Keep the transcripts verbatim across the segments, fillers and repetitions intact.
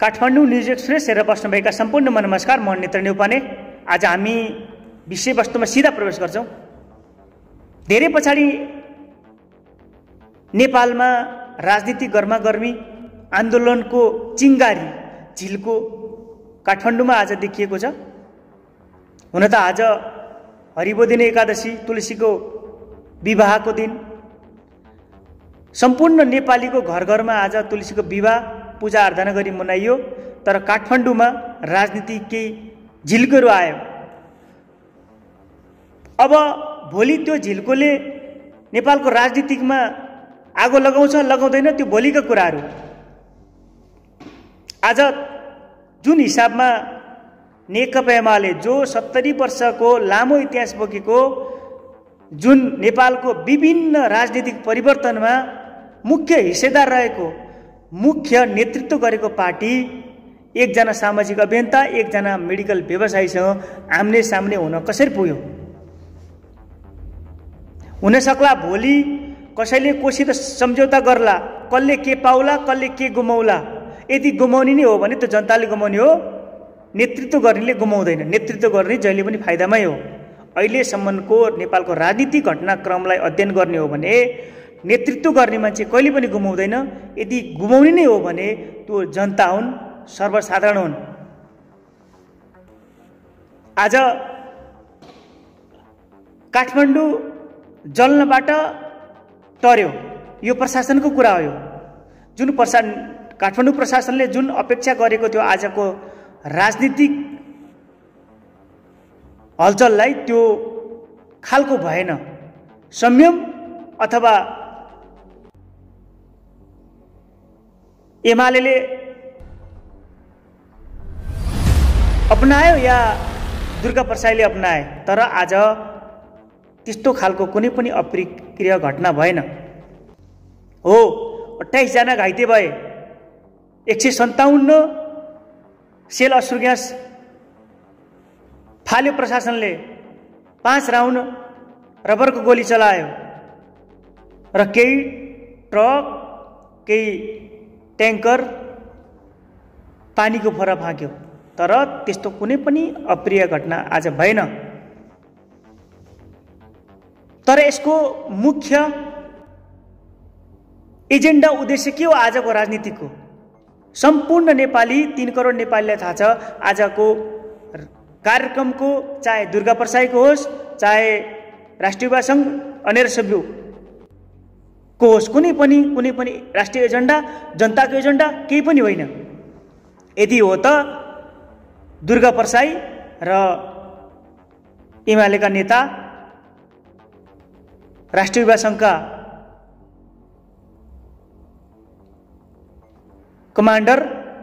Kathmandu news express हेरेर बस्नुभएका सम्पूर्णमा नमस्कार। म नेत्र न्यौपाने। आज हामी विषयवस्तुमा सिधा प्रवेश गर्छौँ। धेरै पछाडि नेपालमा राजनीतिक गर्मागर्मी आन्दोलनको चिङ्गारी झिल्को काठमाडौँमा आज देखिएको छ। हुन त आज हरिबोधिनी एकादशी, तुलसीको विवाहको दिन, सम्पूर्ण नेपालीको घर घरमा आज तुलसीको विवाह पूजा आराधना गरी मनाइयो। तर काठमाडौँमा राजनीति केही झिल्कोहरू आयो। अब भोलि त्यो झिल्कोले नेपालको राजनीतिकमा आगो लगाउँछ लगाउँदैन त्यो भोलिका कुराहरू। आज जुन हिसाबमा नेकपा एमाले जो सत्तरी वर्षको लामो इतिहास बोकेको, जुन नेपालको विभिन्न राजनीतिक परिवर्तनमा मुख्य हिस्सेदार रहेको, मुख्य नेतृत्व गरेको पार्टी एकजना सामाजिक अभियन्ता, एकजना मेडिकल व्यवसायीसँग आम्ने सामने हुन कसरी पुग्यो? हुन सक्ला भोलि कसैले कोसित सम्झौता गर्ला, कसले के पाउला, कसले के गुमाउला। यदि गुमाउने नै हो भने त जनताले गुमाउने हो, नेतृत्व गर्नेले गुमाउँदैन। नेतृत्व गर्ने जहिले पनि फाइदामै हो। अहिलेसम्मको नेपालको राजनीतिक घटनाक्रमलाई अध्ययन गर्ने हो भने नेतृत्व गर्ने मान्छे कहिले पनि गुमाउँदैन। यदि गुमाउने नै हो भने त्यो जनता हुन्, सर्वसाधारण हुन्। आज काठमाडौँ जल्नबाट टर्यो, यो प्रशासनको कुरा हो। जुन प्रशा काठमाडौँ प्रशासनले जुन अपेक्षा गरेको थियो आजको राजनीतिक हलचललाई, त्यो खालको भएन। संयम अथवा एमाले अपनायो या दुर्गा प्रसाईले अपनाए, तर आज त्यस्तो खालको कुनै पनि अप्रिय घटना भएन। हो, अट्ठाइस जना घाइते भए, एक सय सन्ताउन्न सेल अश्रु ग्यास फाल्यो प्रशासनले, पाँच राउन्ड रबरको गोली चलायो र केही ट्रक, केही ट्याङ्कर पानीको फोरा फ्याँक्यो। तर त्यस्तो कुनै पनि अप्रिय घटना आज भएन। तर यसको मुख्य एजेन्डा उद्देश्य के हो आजको राजनीतिको? सम्पूर्ण नेपाली, तीन करोड नेपालीलाई थाहा छ आजको कार्यक्रमको, चाहे दुर्गा प्रसाईको होस्, चाहे राष्ट्रिय युवा सङ्घ अनेर सभ्युको होस्, कुनै पनि कुनै पनि राष्ट्रिय एजेन्डा, जनताको एजेन्डा केही पनि होइन। यदि हो त दुर्गा प्रसाई र एमालेका नेता, राष्ट्रिय युवा सङ्घका कमान्डर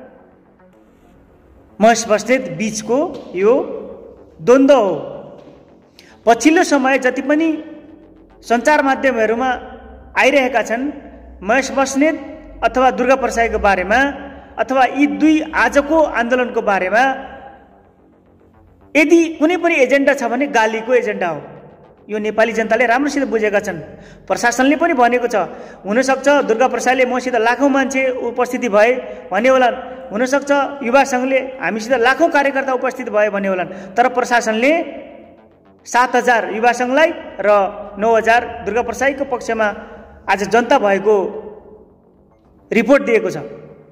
महेश बस्नेत बीचको यो द्वन्द्व हो। पछिल्लो समय जति पनि सञ्चार माध्यमहरूमा आइरहेका छन्, महेश बस्नेत अथवा दुर्गा प्रसाईको बारेमा अथवा यी दुई आजको आन्दोलनको बारेमा यदि कुनै पनि एजेन्डा छ भने गालीको एजेन्डा हो। यो नेपाली जनताले राम्रोसित बुझेका छन्। प्रशासनले पनि भनेको छ, हुनसक्छ दुर्गा प्रसाईले मसित लाखौँ मान्छे उपस्थिति भए भने होलान्, हुनसक्छ युवा सङ्घले हामीसित लाखौँ कार्यकर्ता उपस्थित भए भने होलान्, तर प्रशासनले सात हजार युवा सङ्घलाई र नौ हजार दुर्गा प्रसाईको पक्षमा आज जनता भएको रिपोर्ट दिएको छ।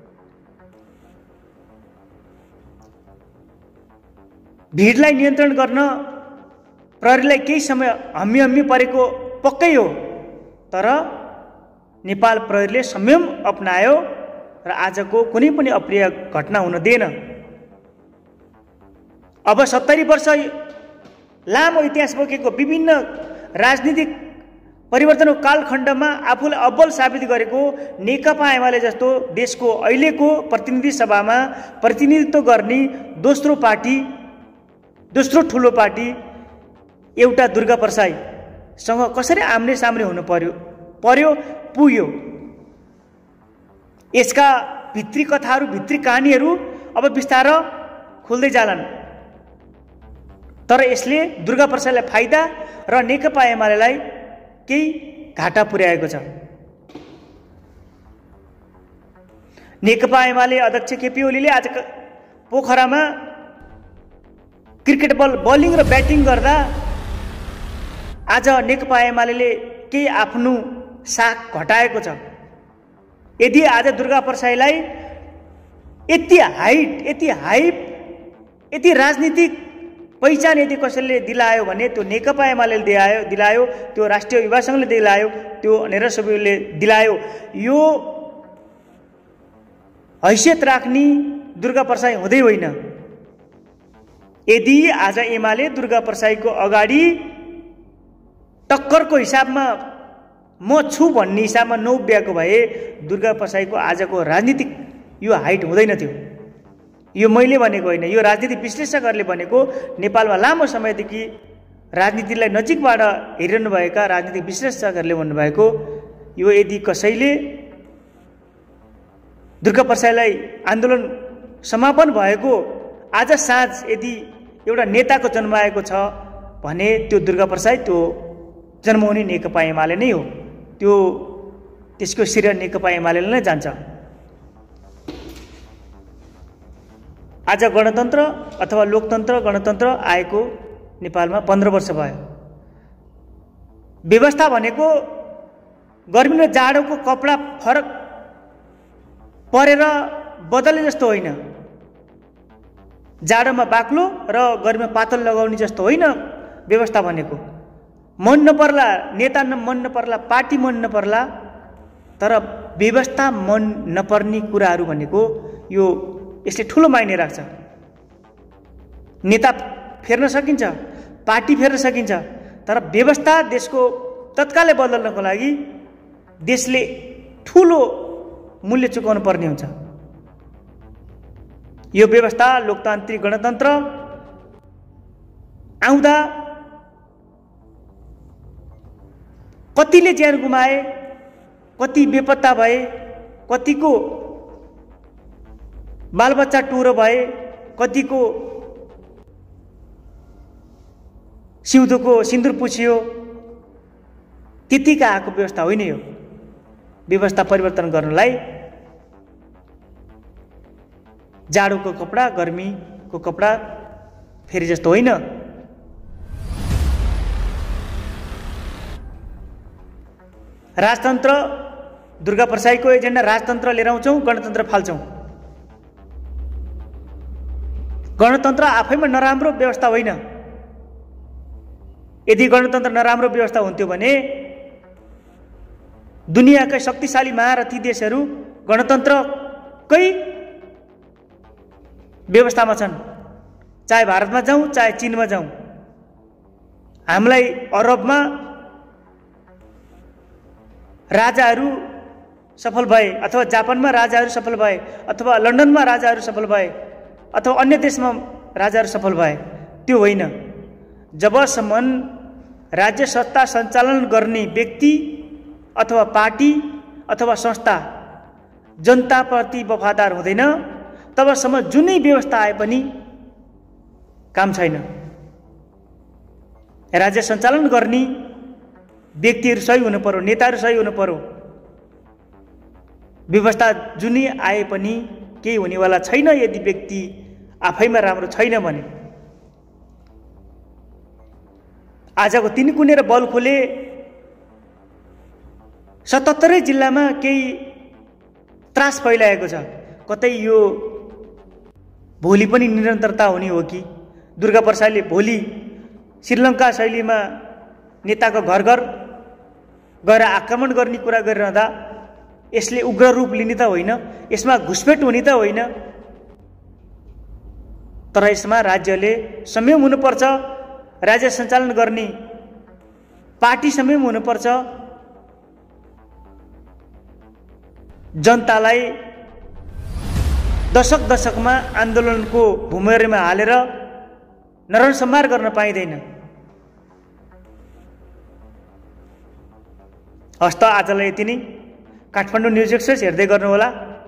भिडलाई नियन्त्रण गर्न प्रहरीलाई केही समय हम्मी हम्मी परेको पक्कै हो, तर नेपाल प्रहरीले संयम अपनायो र आजको कुनै पनि अप्रिय घटना हुन दिएन। अब सत्तरी वर्ष लामो इतिहास बोकेको विभिन्न राजनीतिक परिवर्तनको कालखण्डमा आफूलाई अब्बल साबित गरेको नेकपा एमाले जस्तो देशको अहिलेको प्रतिनिधि सभामा प्रतिनिधित्व गर्ने दोस्रो पार्टी, दोस्रो ठुलो पार्टी एउटा दुर्गा प्रसाईसँग कसरी आम्ने सामने हुनु पर्यो पर्यो पुग्यो? यसका भित्री कथाहरू, भित्री कहानीहरू अब बिस्तारै खुल्दै जालान्। तर यसले दुर्गा प्रसाईलाई फाइदा र नेकपा एमालेलाई केही घाटा पुर्याएको छ। नेकपा एमाले अध्यक्ष केपी ओलीले आज पोखरामा क्रिकेट बल बलिङ र ब्याटिङ गर्दा आज नेकपा एमाले केही आफ्नो साख घटाएको छ। यदि आज दुर्गा प्रसाईलाई यति हाइट यति हाइप यति राजनीतिक पहिचान यदि कसैले दिलायो भने त्यो नेकपा एमाले दिलायो दिलायो त्यो राष्ट्रिय युवा सङ्घले दिलायो, त्यो नेरा सबैले दिलायो। यो हैसियत राख्ने दुर्गा प्रसाई हुँदै होइन। यदि आज एमाले दुर्गा प्रसाईको अगाडि टक्करको हिसाबमा म छु भन्ने हिसाबमा नउभ्याएको भए दुर्गा प्रसाईको आजको राजनीतिक यो हाइट हुँदैन थियो। यो मैले भनेको होइन, यो राजनीतिक विश्लेषकहरूले भनेको, नेपालमा लामो समयदेखि राजनीतिलाई नजिकबाट हेरिरहनुभएका राजनीतिक विश्लेषकहरूले भन्नुभएको। यो यदि कसैले दुर्गा प्रसाईलाई आन्दोलन समापन भएको आज साँझ यदि एउटा नेताको जन्माएको छ भने त्यो दुर्गा प्रसाई त्यो जन्माउने नेकपा एमाले नै हो। त्यो त्यसको श्रेय नेकपा एमाले नै जान्छ। आज गणतन्त्र अथवा लोकतन्त्र गणतन्त्र आएको नेपालमा पन्ध्र वर्ष भयो। व्यवस्था भनेको गर्मी र जाडोको कपडा फरक परेर बदले जस्तो होइन, जाडोमा बाक्लो र गर्मीमा पातल लगाउने जस्तो होइन। व्यवस्था भनेको मन नपर्ला नेता मन नपर्ला पार्टी मन नपर्ला, तर व्यवस्था मन नपर्ने कुराहरू भनेको यो यसले ठुलो मायने राख्छ। नेता फेर्न सकिन्छ, पार्टी फेर्न सकिन्छ, तर व्यवस्था देशको तत्कालै बदल्नको लागि देशले ठुलो मूल्य चुकाउनु पर्ने हुन्छ। यो व्यवस्था लोकतान्त्रिक गणतन्त्र आउँदा कतिले ज्यान गुमाए, कति बेपत्ता भए, कतिको बालबच्चा टुरो भए, कतिको सिउँदोको सिन्दुर पुछियो, त्यतिका आएको व्यवस्था होइन। यो व्यवस्था परिवर्तन गर्नलाई जाडोको कपडा गर्मीको कपडा फेरि जस्तो होइन। राजतन्त्र दुर्गा प्रसाईको एजेन्डा राजतन्त्र लिएर आउँछौँ, गणतन्त्र फाल्छौँ। गणतन्त्र आफैमा नराम्रो व्यवस्था होइन। यदि गणतन्त्र नराम्रो व्यवस्था हुन्थ्यो भने दुनियाँकै शक्तिशाली महारथी देशहरू गणतन्त्रकै व्यवस्थामा छन्। चाहे भारतमा जाउँ चाहे चीनमा जाउँ, हामीलाई अरबमा राजाहरू सफल भए, अथवा जापानमा राजाहरू सफल भए, अथवा लन्डनमा राजाहरू सफल भए, अथवा अन्य देशमा राजाहरू सफल भए, त्यो होइन। जबसम्म राज्य सत्ता सञ्चालन गर्ने व्यक्ति अथवा पार्टी अथवा संस्था जनताप्रति वफादार हुँदैन, तबसम्म जुनै व्यवस्था आए पनि काम छैन। राज्य सञ्चालन गर्ने व्यक्तिहरू सही हुनु पर्यो, नेताहरू सही हुनु पर्यो। व्यवस्था जुनै आए पनि केही हुनेवाला छैन यदि व्यक्ति आफैमा राम्रो छैन भने। आजको तीन कुने र बलखोले सतहत्तरै जिल्लामा केही त्रास फैलाएको छ। कतै यो भोलि पनि निरन्तरता हुने हो कि? दुर्गा प्रसाईले भोलि श्रीलङ्का शैलीमा नेताको घर घर गएर आक्रमण गर्ने कुरा गरिरहँदा यसले उग्र रूप लिने त होइन, यसमा घुसपेट हुने त होइन, तर यसमा राज्यले संयम हुनुपर्छ, राज्य सञ्चालन गर्ने पार्टी संयम हुनुपर्छ, जनतालाई दशक दशकमा आन्दोलनको भूमरमा हालेर नरसंहार गर्न पाइँदैन। हस्त आजलाई यति नै। काठमाडौँ न्युज एक्सप्रेस हेर्दै गर्नुहोला।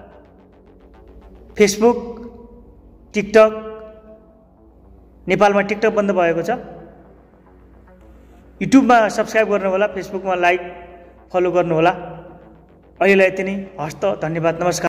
फेसबुक, टिकटक, नेपालमा टिकटक बन्द भएको छ। युट्युबमा सब्स्क्राइब गर्नुहोला, फेसबुकमा लाइक फलो गर्नुहोला। अहिलेलाई यति नै। हस्त, धन्यवाद, नमस्कार।